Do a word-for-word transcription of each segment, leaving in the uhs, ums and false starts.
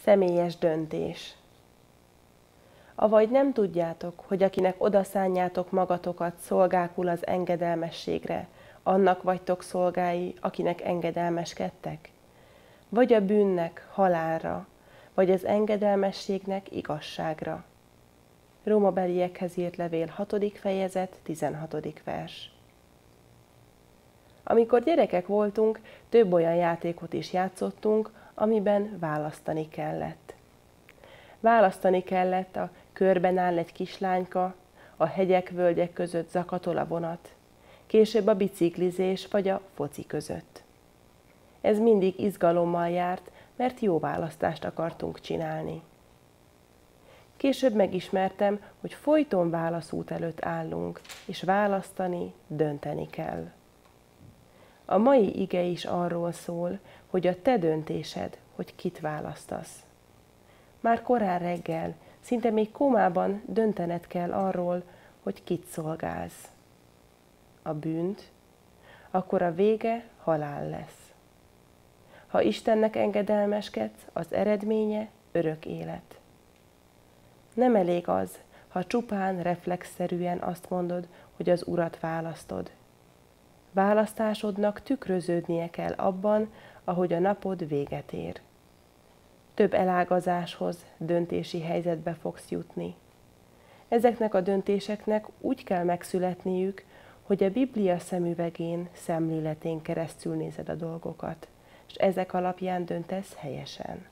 Személyes döntés. Avagy nem tudjátok, hogy akinek odaszánjátok magatokat szolgákul az engedelmességre, annak vagytok szolgái, akinek engedelmeskedtek? Vagy a bűnnek halálra, vagy az engedelmességnek igazságra. Rómabeliekhez írt levél hatodik fejezet, tizenhatodik vers. Amikor gyerekek voltunk, több olyan játékot is játszottunk, amiben választani kellett. Választani kellett a körben áll egy kislányka, a hegyek-völgyek között zakatol a vonat, később a biciklizés vagy a foci között. Ez mindig izgalommal járt, mert jó választást akartunk csinálni. Később megismertem, hogy folyton válaszút előtt állunk, és választani, dönteni kell. A mai ige is arról szól, hogy a te döntésed, hogy kit választasz. Már korán reggel, szinte még kómában döntened kell arról, hogy kit szolgálsz. A bűnt, akkor a vége halál lesz. Ha Istennek engedelmeskedsz, az eredménye örök élet. Nem elég az, ha csupán reflexzerűen azt mondod, hogy az Urat választod. Választásodnak tükröződnie kell abban, ahogy a napod véget ér. Több elágazáshoz, döntési helyzetbe fogsz jutni. Ezeknek a döntéseknek úgy kell megszületniük, hogy a Biblia szemüvegén, szemléletén keresztül nézed a dolgokat, és ezek alapján döntesz helyesen.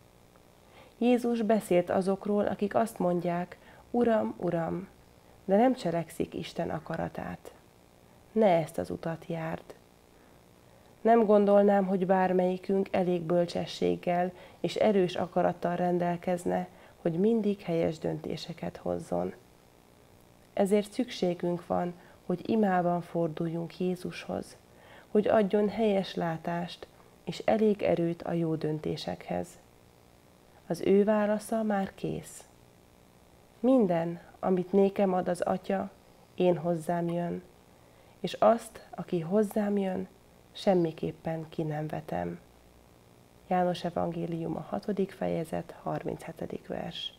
Jézus beszélt azokról, akik azt mondják, Uram, Uram, de nem cselekszik Isten akaratát. Ne ezt az utat járd. Nem gondolnám, hogy bármelyikünk elég bölcsességgel és erős akarattal rendelkezne, hogy mindig helyes döntéseket hozzon. Ezért szükségünk van, hogy imában forduljunk Jézushoz, hogy adjon helyes látást és elég erőt a jó döntésekhez. Az ő válasza már kész. Minden, amit nékem ad az Atya, én hozzám jön, és azt, aki hozzám jön, semmiképpen ki nem vetem. János evangélium a hatodik fejezet, harminchetedik vers.